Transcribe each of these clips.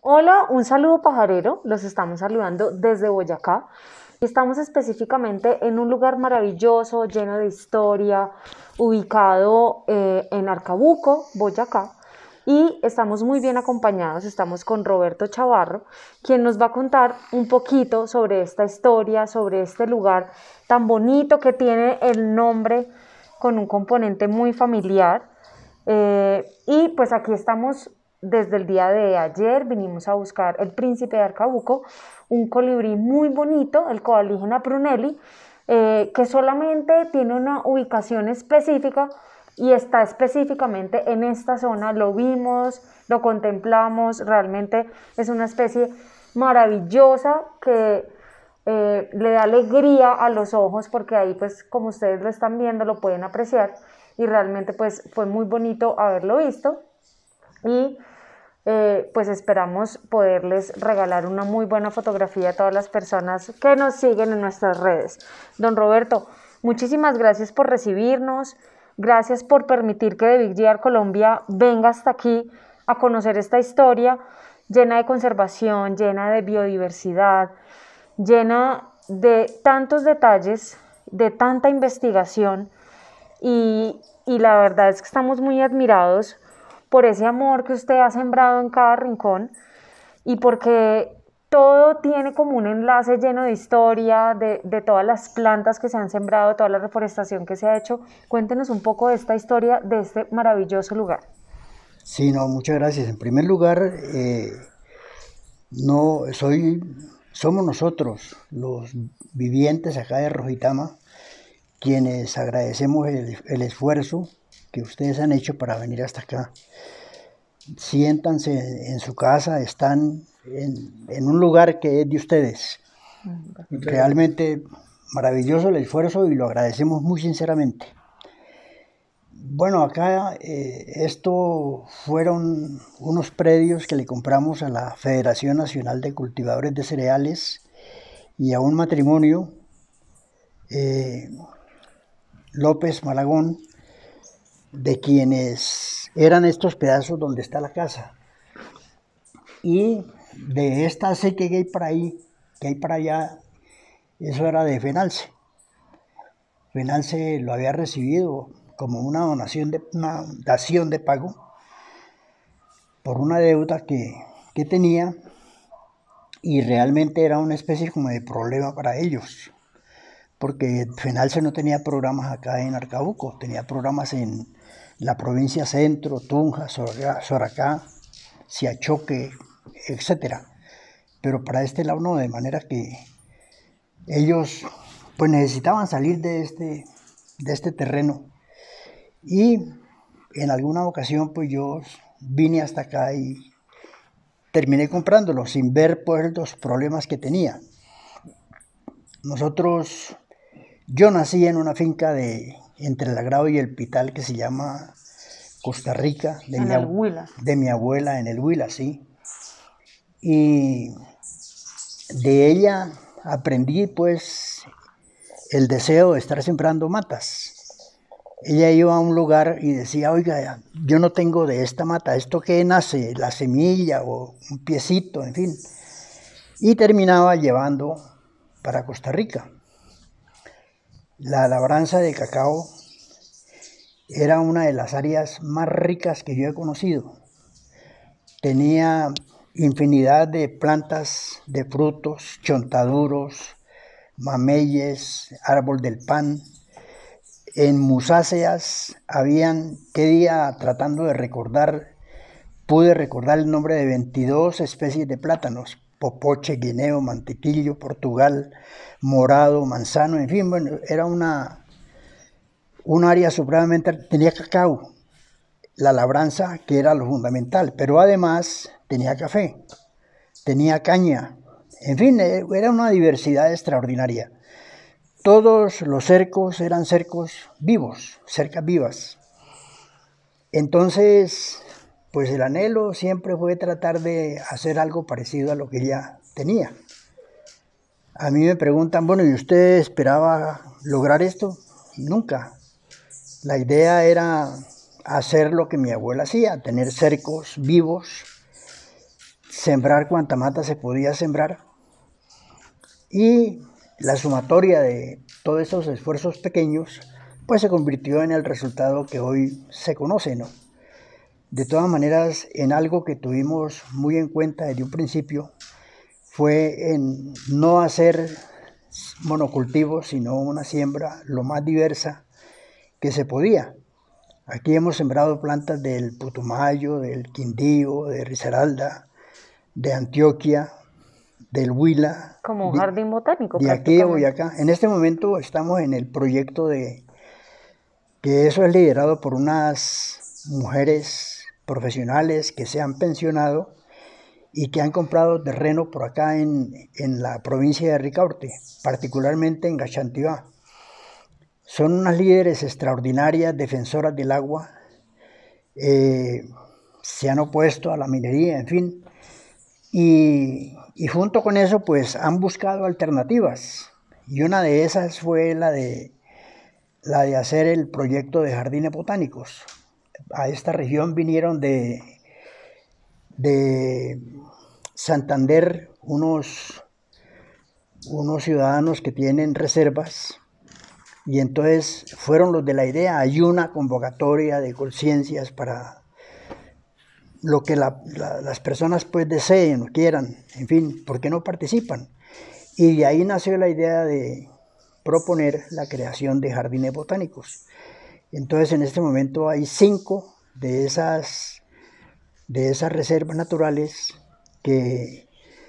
Hola, un saludo pajarero. Los estamos saludando desde Boyacá. Estamos específicamente en un lugar maravilloso, lleno de historia, ubicado en Arcabuco, Boyacá. Y estamos muy bien acompañados. Estamos con Roberto Chavarro, quien nos va a contar un poquito sobre esta historia, sobre este lugar tan bonito que tiene el nombre con un componente muy familiar. Y pues aquí estamos desde el día de ayer, vinimos a buscar el príncipe de Arcabuco, un colibrí muy bonito, el Coalígena prunelli, que solamente tiene una ubicación específica y está específicamente en esta zona. Lo vimos, lo contemplamos, realmente es una especie maravillosa que le da alegría a los ojos porque ahí pues como ustedes lo están viendo lo pueden apreciar y realmente pues fue muy bonito haberlo visto y pues esperamos poderles regalar una muy buena fotografía a todas las personas que nos siguen en nuestras redes. Don Roberto, muchísimas gracias por recibirnos, gracias por permitir que The Big GR Colombia venga hasta aquí a conocer esta historia llena de conservación, llena de biodiversidad, llena de tantos detalles, de tanta investigación y la verdad es que estamos muy admirados por ese amor que usted ha sembrado en cada rincón y porque todo tiene como un enlace lleno de historia, de todas las plantas que se han sembrado, toda la reforestación que se ha hecho. Cuéntenos un poco de esta historia de este maravilloso lugar. Sí, no, muchas gracias. En primer lugar, no soy, somos nosotros, los vivientes acá de Rojitama, quienes agradecemos el esfuerzo que ustedes han hecho para venir hasta acá. Siéntanse en su casa, están en un lugar que es de ustedes. Realmente maravilloso el esfuerzo y lo agradecemos muy sinceramente. Bueno, acá esto fueron unos predios que le compramos a la Federación Nacional de Cultivadores de Cereales y a un matrimonio, eh, López Malagón, de quienes eran estos pedazos donde está la casa. Y de esta acequia que hay para ahí, que hay para allá, eso era de Fenalce. Fenalce lo había recibido como una dación de pago por una deuda que tenía y realmente era una especie como de problema para ellos, porque Fenalce no tenía programas acá en Arcabuco, tenía programas en la provincia Centro, Tunja, Soracá, Siachoque, etcétera. Pero para este lado no, de manera que ellos pues necesitaban salir de este terreno. Y en alguna ocasión pues yo vine hasta acá y terminé comprándolo sin ver pues los problemas que tenía. Nosotros, yo nací en una finca de entre el Agrado y el Pital que se llama Costa Rica, En el Huila. de mi abuela en el Huila, sí. Y de ella aprendí pues el deseo de estar sembrando matas. Ella iba a un lugar y decía, oiga, yo no tengo de esta mata, ¿esto qué nace? ¿La semilla o un piecito? En fin. Y terminaba llevando para Costa Rica. La labranza de cacao era una de las áreas más ricas que yo he conocido. Tenía infinidad de plantas, de frutos, chontaduros, mameyes, árbol del pan. En musáceas habían, qué día tratando de recordar, pude recordar el nombre de 22 especies de plátanos: popoche, guineo, mantequillo, portugal, morado, manzano, en fin, bueno, era un área supremamente, tenía cacao, la labranza que era lo fundamental, pero además tenía café, tenía caña, en fin, era una diversidad extraordinaria. Todos los cercos eran cercos vivos, cercas vivas. Entonces, pues el anhelo siempre fue tratar de hacer algo parecido a lo que ella tenía. A mí me preguntan, bueno, ¿y usted esperaba lograr esto? Nunca. La idea era hacer lo que mi abuela hacía, tener cercos vivos sembrar cuanta mata se podía sembrar, y la sumatoria de todos esos esfuerzos pequeños pues se convirtió en el resultado que hoy se conoce, ¿no? De todas maneras, en algo que tuvimos muy en cuenta desde un principio fue en no hacer monocultivos, sino una siembra lo más diversa que se podía. Aquí hemos sembrado plantas del Putumayo, del Quindío, de Risaralda, de Antioquia, del Huila, Como un jardín botánico de aquí de prácticamente. Boyacá. En este momento estamos en el proyecto que eso es liderado por unas mujeres profesionales que se han pensionado y que han comprado terreno por acá en la provincia de Ricaurte, particularmente en Gachantivá. Son unas líderes extraordinarias, defensoras del agua, se han opuesto a la minería, en fin, y junto con eso pues han buscado alternativas, y una de esas fue la de hacer el proyecto de jardines botánicos. A esta región vinieron de Santander unos ciudadanos que tienen reservas, y entonces fueron los de la idea. Hay una convocatoria de conciencias para lo que las personas pues deseen o quieran, en fin, ¿por qué no participan? Y de ahí nació la idea de proponer la creación de jardines botánicos. Entonces en este momento hay 5 de esas reservas naturales que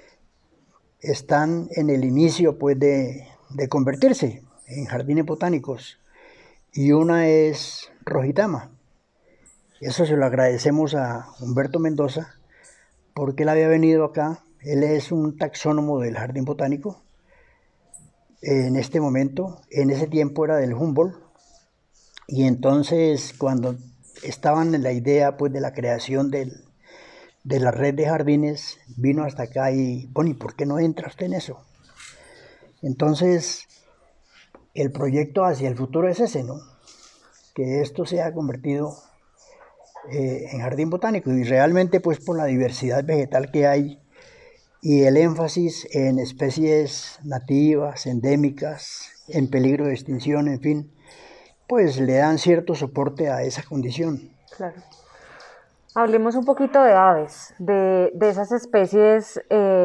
están en el inicio pues de convertirse en jardines botánicos, y una es Rojitama. Eso se lo agradecemos a Humberto Mendoza porque él había venido acá. Él es un taxónomo del jardín botánico en este momento. En ese tiempo era del Humboldt, y entonces cuando estaban en la idea pues de la creación de la red de jardines, vino hasta acá y, bueno, ¿y por qué no entra usted en eso? Entonces el proyecto hacia el futuro es ese, ¿no? Que esto se ha convertido en jardín botánico, y realmente pues por la diversidad vegetal que hay y el énfasis en especies nativas, endémicas, en peligro de extinción, en fin, pues le dan cierto soporte a esa condición. Claro. Hablemos un poquito de aves, de esas especies,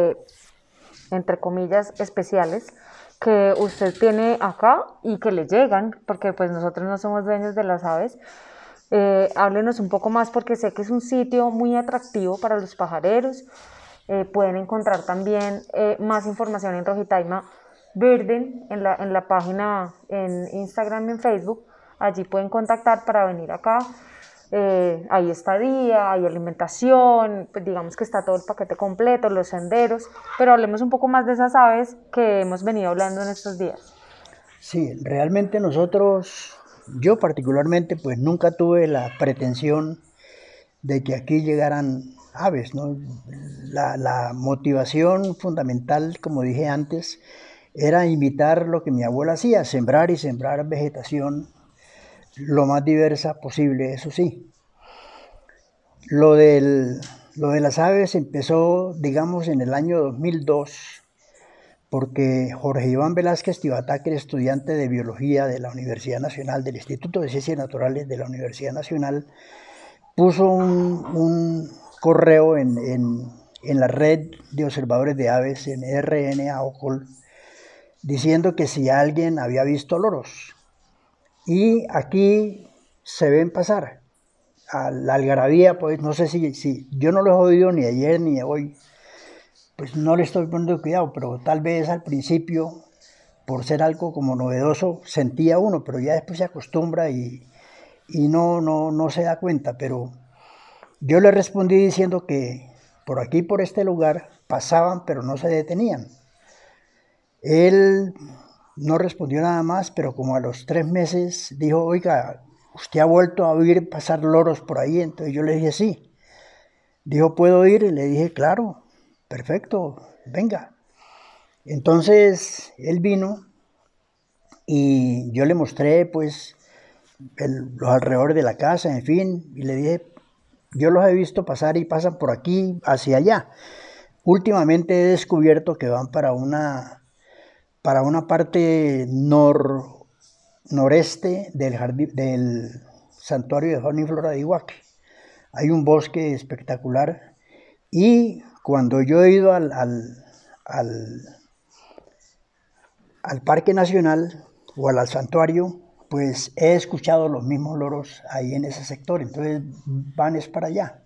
entre comillas, especiales que usted tiene acá y que le llegan, porque pues nosotros no somos dueños de las aves. Háblenos un poco más, porque sé que es un sitio muy atractivo para los pajareros. Pueden encontrar también más información en Rojitaima Birden, en la página en Instagram y en Facebook. Allí pueden contactar para venir acá. Hay estadía, hay alimentación, pues digamos que está todo el paquete completo, los senderos, pero hablemos un poco más de esas aves que hemos venido hablando en estos días. Sí, realmente yo particularmente, pues nunca tuve la pretensión de que aquí llegaran aves, ¿no? La motivación fundamental, como dije antes, era imitar lo que mi abuela hacía, sembrar y sembrar vegetación lo más diversa posible, eso sí. Lo de las aves empezó, digamos, en el año 2002, porque Jorge Iván Velázquez Tibata, que era estudiante de biología de la Universidad Nacional, del Instituto de Ciencias Naturales de la Universidad Nacional, puso un correo en la red de observadores de aves, en RNA OCOL, diciendo que si alguien había visto loros. Y aquí se ven pasar. A la algarabía, pues no sé si yo no los he oído ni ayer ni hoy, pues no le estoy poniendo cuidado, pero tal vez al principio, por ser algo como novedoso, sentía uno, pero ya después se acostumbra y no se da cuenta. Pero yo le respondí diciendo que por aquí, por este lugar, pasaban, pero no se detenían. Él no respondió nada más, pero como a los 3 meses dijo, oiga, ¿usted ha vuelto a oír pasar loros por ahí? Entonces yo le dije, sí. Dijo, ¿puedo ir? Y le dije, claro, perfecto, venga. Entonces él vino y yo le mostré pues los alrededores de la casa, en fin, y le dije, yo los he visto pasar y pasan por aquí hacia allá. últimamente he descubierto que van para una parte noreste del santuario de fauna y flora de Iguaque. Hay un bosque espectacular y cuando yo he ido al Parque Nacional o al santuario, pues he escuchado los mismos loros ahí en ese sector, entonces van es para allá.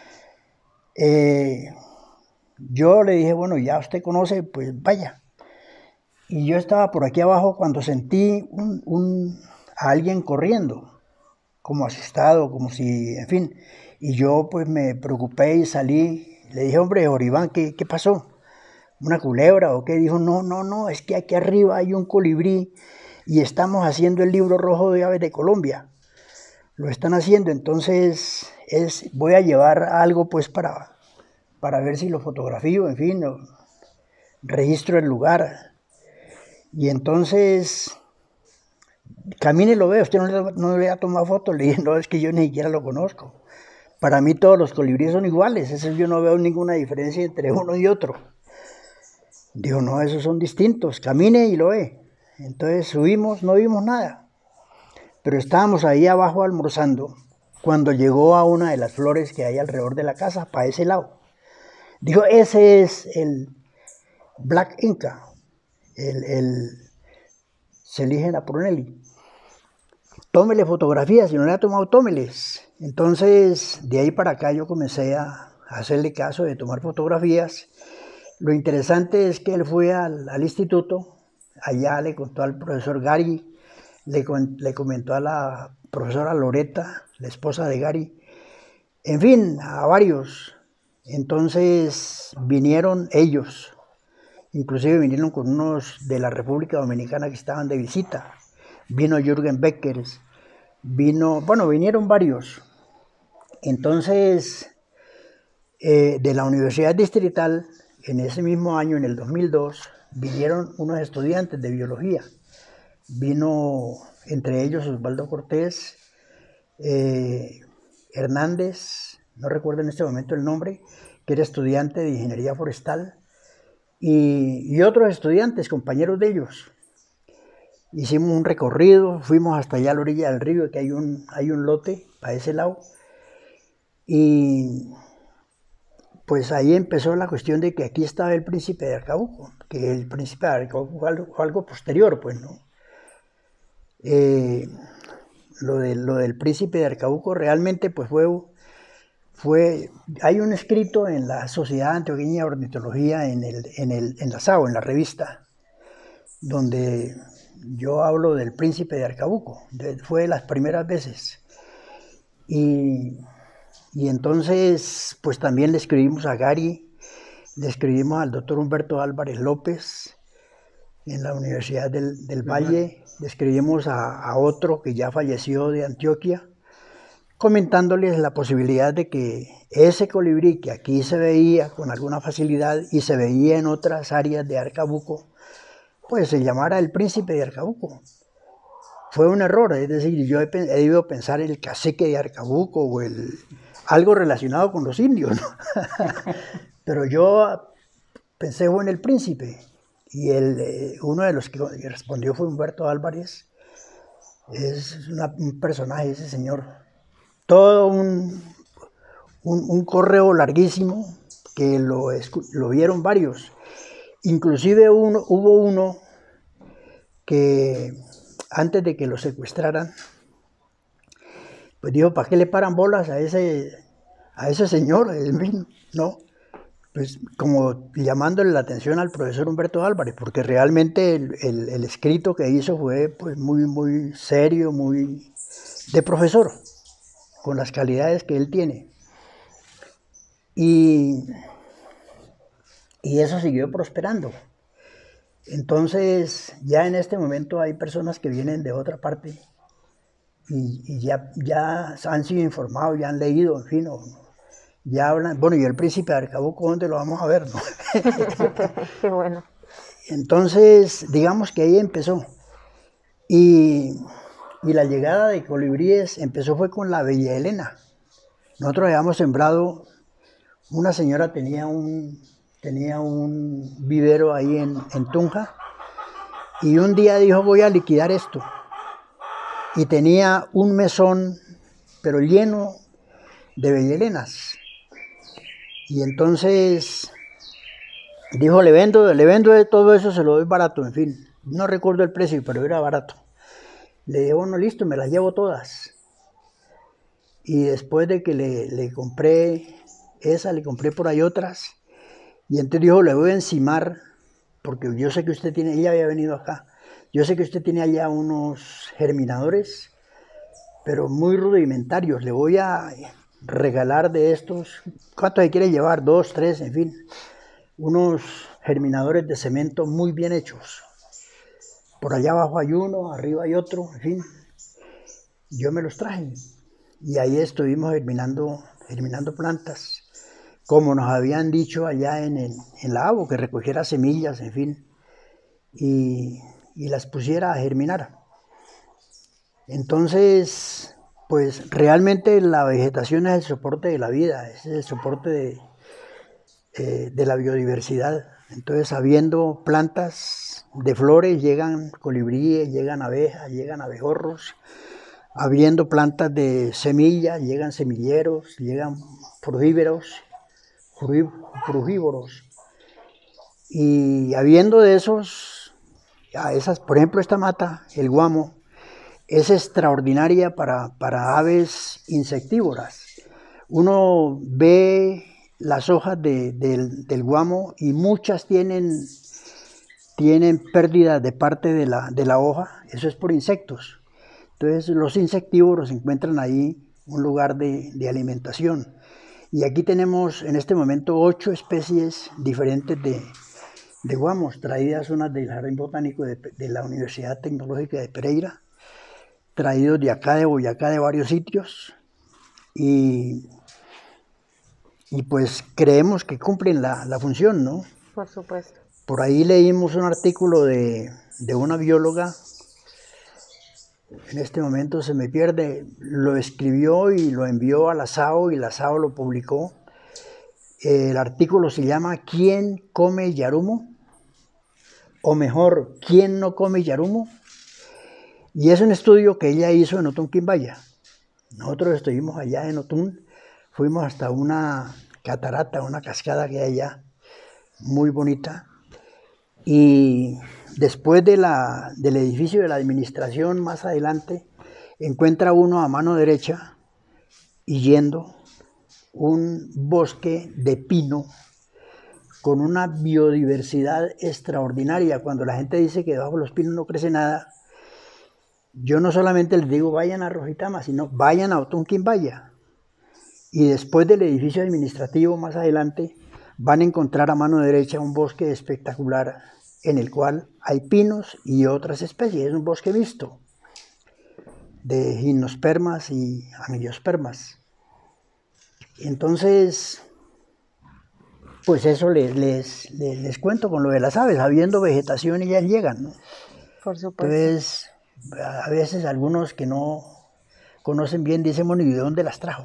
Yo le dije, bueno, ya usted conoce, pues vaya. Y yo estaba por aquí abajo cuando sentí a alguien corriendo, como asustado, como si, en fin. Y yo pues me preocupé y salí. Le dije, hombre, Joribán, ¿qué pasó? ¿Una culebra o qué? Dijo, no, es que aquí arriba hay un colibrí y estamos haciendo el libro rojo de aves de Colombia. Lo están haciendo, entonces voy a llevar algo pues para ver si lo fotografío, en fin, registro el lugar. Y entonces, camine y lo veo, usted no le ha tomado foto. Le dije, no, es que yo ni siquiera lo conozco. Para mí todos los colibríes son iguales, yo no veo ninguna diferencia entre uno y otro. Dijo, no, esos son distintos, camine y lo ve. Entonces subimos, no vimos nada. Pero estábamos ahí abajo almorzando cuando llegó a una de las flores que hay alrededor de la casa, para ese lado. Dijo, ese es el Black Inca, el Seligena prunelli. Tómele fotografías, si no le ha tomado, tómeles. Entonces, de ahí para acá yo comencé a hacerle caso de tomar fotografías. Lo interesante es que él fue al instituto, allá le contó al profesor Gary, le comentó a la profesora Loreta, la esposa de Gary, en fin, a varios. Entonces vinieron ellos, inclusive vinieron con unos de la República Dominicana que estaban de visita. Vino Jürgen Beckers, vinieron varios. Entonces, de la Universidad Distrital, en ese mismo año, en el 2002, vinieron unos estudiantes de biología. Vino entre ellos Osvaldo Cortés, Hernández, no recuerdo en este momento el nombre, que era estudiante de ingeniería forestal, y otros estudiantes, compañeros de ellos. Hicimos un recorrido, fuimos hasta allá a la orilla del río, que hay un lote para ese lado, y pues ahí empezó la cuestión de que aquí estaba el príncipe de Arcabuco, que el príncipe de Arcabuco fue algo posterior, pues, ¿no? Lo del príncipe de Arcabuco realmente pues hay un escrito en la Sociedad Antioqueña de Ornitología en la SAO, en la revista, donde yo hablo del príncipe de Arcabuco, fue de las primeras veces. Y entonces pues también le escribimos a Gary, le escribimos al doctor Humberto Álvarez López en la Universidad del Valle, le escribimos a otro que ya falleció de Antioquia, comentándoles la posibilidad de que ese colibrí que aquí se veía con alguna facilidad y se veía en otras áreas de Arcabuco, pues se llamara el príncipe de Arcabuco. Fue un error, es decir, yo he debido pensar el cacique de Arcabuco o algo relacionado con los indios, ¿no? Pero yo pensé fue en el príncipe. Y uno de los que respondió fue Humberto Álvarez. Es un personaje ese señor. Todo un correo larguísimo que lo vieron varios. Inclusive hubo uno que antes de que lo secuestraran, pues dijo, ¿para qué le paran bolas a ese señor? No, pues como llamándole la atención al profesor Humberto Álvarez, porque realmente el escrito que hizo fue pues muy, muy serio, muy de profesor, con las calidades que él tiene. Y eso siguió prosperando. Entonces, ya en este momento hay personas que vienen de otra parte y ya han sido informados, ya han leído, en fin, ya hablan. Bueno, y el príncipe de Arcabuco, ¿dónde lo vamos a ver, no? Qué bueno. Entonces, digamos que ahí empezó. Y la llegada de colibríes fue con la Bella Elena. Nosotros habíamos sembrado, una señora tenía un tenía un vivero ahí en Tunja, y un día dijo voy a liquidar esto, y tenía un mesón pero lleno de bellelenas, y entonces dijo le vendo de todo eso, se lo doy barato, en fin, no recuerdo el precio, pero era barato. Le dije, bueno, listo, me las llevo todas. Y después de que le compré esa, le compré por ahí otras. Y entonces dijo, le voy a encimar, porque yo sé que usted tiene, ella había venido acá, yo sé que usted tiene allá unos germinadores, pero muy rudimentarios. Le voy a regalar de estos, ¿cuántos se quiere llevar? 2, 3, en fin. Unos germinadores de cemento muy bien hechos. Por allá abajo hay uno, arriba hay otro, en fin. Yo me los traje y ahí estuvimos germinando plantas, como nos habían dicho allá en la ABO, que recogiera semillas, en fin, y las pusiera a germinar. Entonces, pues realmente la vegetación es el soporte de la vida, es el soporte de la biodiversidad. Entonces, habiendo plantas de flores, llegan colibríes, llegan abejas, llegan abejorros. Habiendo plantas de semillas, llegan semilleros, llegan frugívoros. Y habiendo de esos, por ejemplo, esta mata, el guamo, es extraordinaria para aves insectívoras. Uno ve las hojas del guamo y muchas tienen pérdidas de parte de la hoja, eso es por insectos. Entonces los insectívoros encuentran ahí un lugar de alimentación. Y aquí tenemos en este momento 8 especies diferentes de guamos, traídas unas del Jardín Botánico de la Universidad Tecnológica de Pereira, traídos de acá de Boyacá, de varios sitios, y pues creemos que cumplen la función, ¿no? Por supuesto. Por ahí leímos un artículo de una bióloga, en este momento se me pierde, lo escribió y lo envió a la SAO y la SAO lo publicó. El artículo se llama ¿Quién come yarumo? O mejor, ¿quién no come yarumo? Y es un estudio que ella hizo en Otún, Quimbaya. Nosotros estuvimos allá en Otún, fuimos hasta una catarata, una cascada que hay allá, muy bonita. Y después del edificio de la administración, más adelante, encuentra uno a mano derecha y yendo un bosque de pino con una biodiversidad extraordinaria. Cuando la gente dice que debajo de los pinos no crece nada, yo no solamente les digo vayan a Rojitama, sino vayan a Otún, Quimbaya. Y después del edificio administrativo, más adelante, van a encontrar a mano derecha un bosque espectacular en el cual hay pinos y otras especies. Es un bosque mixto de gimnospermas y angiospermas. Entonces, pues eso les cuento con lo de las aves. Habiendo vegetación, ellas llegan, ¿no? Por supuesto. Entonces, a veces algunos que no conocen bien dicen, bueno, ¿y de dónde las trajo?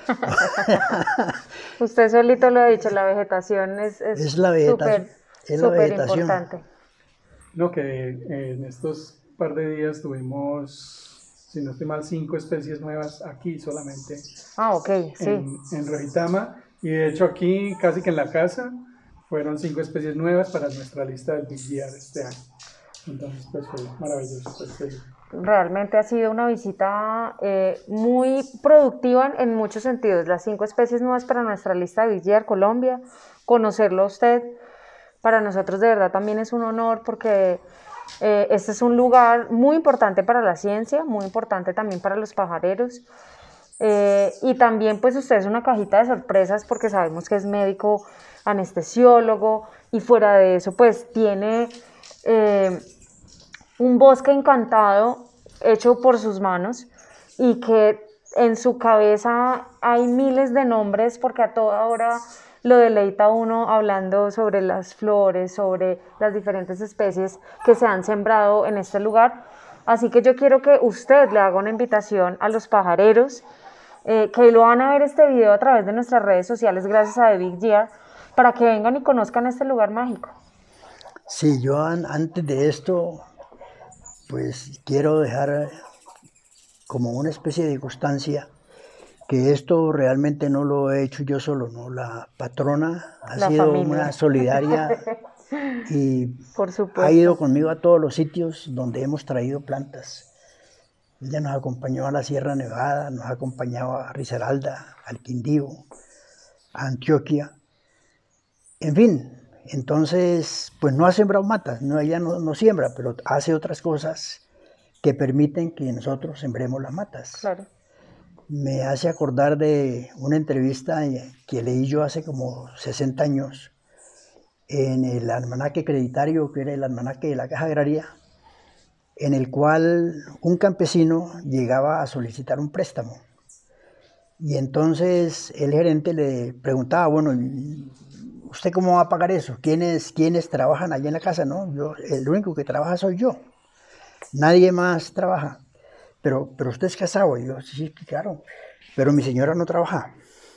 Usted solito lo ha dicho, la vegetación es la vegetación, súper importante. No, que en estos par de días tuvimos, si no estoy mal, 5 especies nuevas aquí solamente. Ah, ok, sí. En Rojitama, y de hecho aquí, casi que en la casa, fueron 5 especies nuevas para nuestra lista del Big Year este año. Entonces, pues fue maravilloso. Pues, realmente ha sido una visita muy productiva en muchos sentidos. Las 5 especies nuevas para nuestra lista de Big Year Colombia, conocerlo a usted, para nosotros de verdad también es un honor porque este es un lugar muy importante para la ciencia, muy importante también para los pajareros. Y también pues usted es una cajita de sorpresas porque sabemos que es médico anestesiólogo y fuera de eso pues tiene un bosque encantado hecho por sus manos y que en su cabeza hay miles de nombres porque a toda hora lo deleita uno hablando sobre las flores, sobre las diferentes especies que se han sembrado en este lugar. Así que yo quiero que usted le haga una invitación a los pajareros que lo van a ver este video a través de nuestras redes sociales gracias a The Big Year, para que vengan y conozcan este lugar mágico. Sí, yo antes de esto, pues quiero dejar como una especie de constancia que esto realmente no lo he hecho yo solo, ¿no? La patrona ha La sido familia. una solidaria y Por ha supuesto. ido conmigo a todos los sitios donde hemos traído plantas. Ella nos acompañó a la Sierra Nevada, nos ha acompañado a Risaralda, al Quindío, a Antioquia, en fin. Entonces, pues no ha sembrado matas, no, ella no siembra, pero hace otras cosas que permiten que nosotros sembremos las matas. Claro. Me hace acordar de una entrevista que leí yo hace como 60 años en el almanaque creditario, que era el almanaque de la Caja Agraria, en el cual un campesino llegaba a solicitar un préstamo. Y entonces el gerente le preguntaba, bueno, ¿usted cómo va a pagar eso? ¿Quiénes trabajan allá en la casa? No, el único que trabaja soy yo. Nadie más trabaja. Pero usted es casado. Y yo, sí, claro. Pero mi señora no trabaja.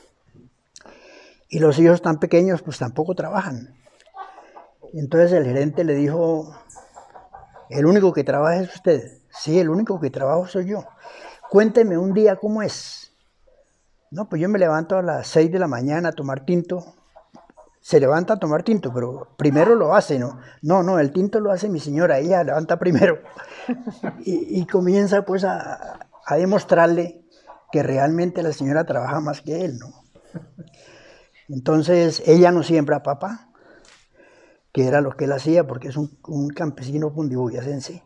Y los hijos tan pequeños, pues tampoco trabajan. Entonces el gerente le dijo, ¿el único que trabaja es usted? Sí, el único que trabajo soy yo. Cuénteme un día cómo es. No, pues yo me levanto a las 6 de la mañana a tomar tinto. Se levanta a tomar tinto, pero primero lo hace, ¿no? No, el tinto lo hace mi señora, ella levanta primero. Y comienza pues a demostrarle que realmente la señora trabaja más que él, ¿no? Entonces ella no siembra papa, que era lo que él hacía, porque es un campesino cundiboyacense,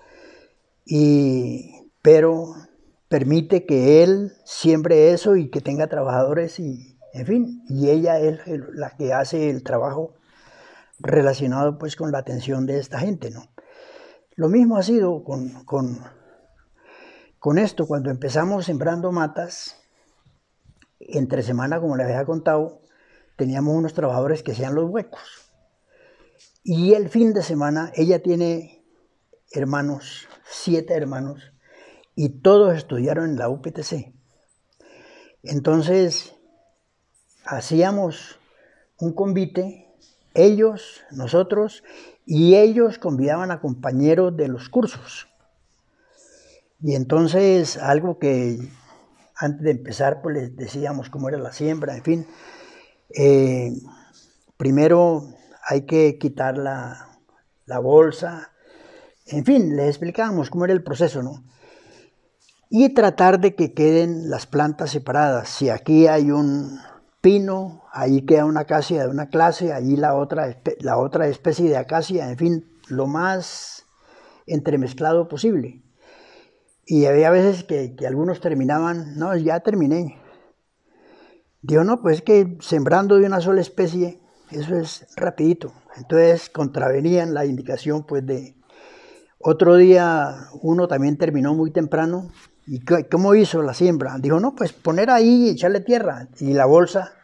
pero permite que él siembre eso y que tenga trabajadores y, en fin, y ella es la que hace el trabajo relacionado pues con la atención de esta gente, ¿no? Lo mismo ha sido con esto, cuando empezamos sembrando matas, entre semana, como les había contado, teníamos unos trabajadores que hacían los huecos. Y el fin de semana, ella tiene hermanos, 7 hermanos, y todos estudiaron en la UPTC. Entonces, hacíamos un convite, ellos, nosotros, y ellos convidaban a compañeros de los cursos. Y entonces, algo que antes de empezar, pues les decíamos cómo era la siembra, en fin. Primero hay que quitar la bolsa, en fin, les explicábamos cómo era el proceso, ¿no? Y tratar de que queden las plantas separadas. Si aquí hay un pino, ahí queda una acacia de una clase, ahí la otra especie de acacia, en fin, lo más entremezclado posible. Y había veces que algunos terminaban, no, ya terminé. Digo, no, pues es que sembrando de una sola especie, eso es rapidito. Entonces contravenían la indicación pues de... Otro día uno también terminó muy temprano. ¿Y cómo hizo la siembra? Dijo, no, pues poner ahí y echarle tierra. Y la bolsa,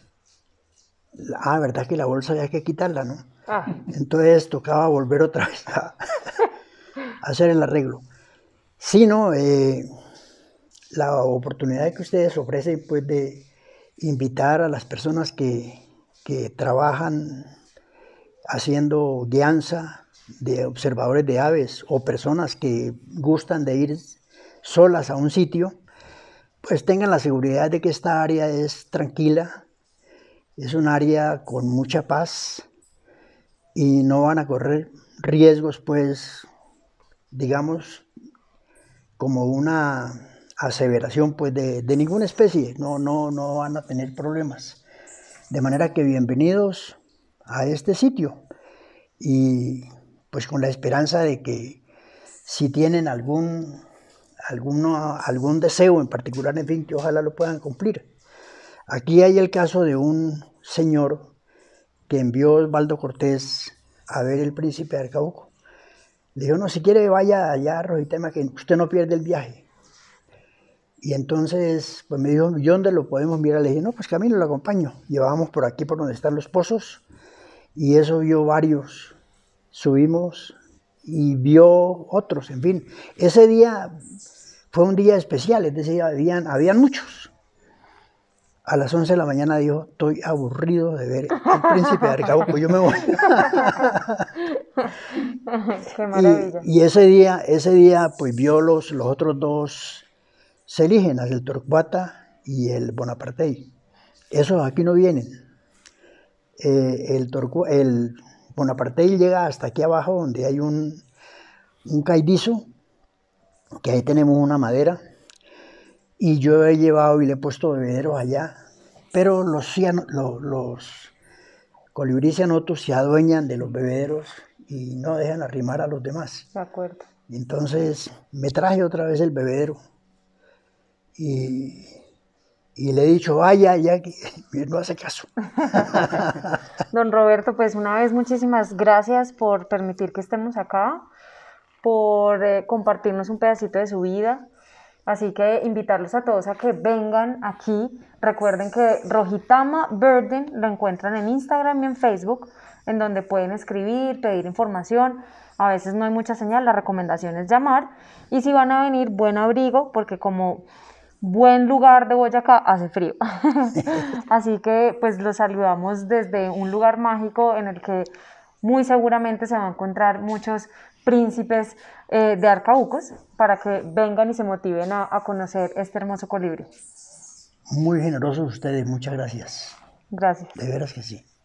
verdad que la bolsa había que quitarla, ¿no? Entonces tocaba volver otra vez a hacer el arreglo. Sí, ¿no? La oportunidad que ustedes ofrecen pues de invitar a las personas que trabajan haciendo guianza de observadores de aves o personas que gustan de ir solas a un sitio, pues tengan la seguridad de que esta área es tranquila, es un área con mucha paz y no van a correr riesgos, pues, digamos, como una aseveración pues de ninguna especie, no van a tener problemas. De manera que bienvenidos a este sitio y pues con la esperanza de que si tienen algún deseo en particular, en fin, que ojalá lo puedan cumplir. Aquí hay el caso de un señor que envió Osvaldo Cortés a ver el príncipe de Arcabuco. Le dijo, no, si quiere vaya allá a Rojitema, que usted no pierde el viaje. Y entonces pues me dijo, ¿y dónde lo podemos mirar? Le dije, no, pues camino, lo acompaño. Llevábamos por aquí, por donde están los pozos, y eso vio varios. Subimos y vio otros, en fin. Ese día fue un día especial, es decir, habían muchos. A las 11 de la mañana dijo, estoy aburrido de ver El Príncipe de Arcabuco, yo me voy. Qué maravilla. Y ese día, pues vio los otros dos selígenas, el Torcuata y el Bonaparte. Esos aquí no vienen. El Bonaparte llega hasta aquí abajo, donde hay un caidizo, que ahí tenemos una madera, y yo he llevado y le he puesto bebederos allá, pero los colibríes cianotus se adueñan de los bebederos y no dejan arrimar a los demás. De acuerdo. Entonces me traje otra vez el bebedero y le he dicho, vaya, ya que no hace caso. Don Roberto, pues una vez muchísimas gracias por permitir que estemos acá, por compartirnos un pedacito de su vida. Así que invitarlos a todos a que vengan aquí. Recuerden que Rojitama Birding lo encuentran en Instagram y en Facebook, en donde pueden escribir, pedir información. A veces no hay mucha señal, la recomendación es llamar. Y si van a venir, buen abrigo, porque como buen lugar de Boyacá hace frío. Así que pues los saludamos desde un lugar mágico en el que muy seguramente se van a encontrar muchos príncipes de arcabucos para que vengan y se motiven a conocer este hermoso colibrí. Muy generosos ustedes, muchas gracias. Gracias. De veras que sí.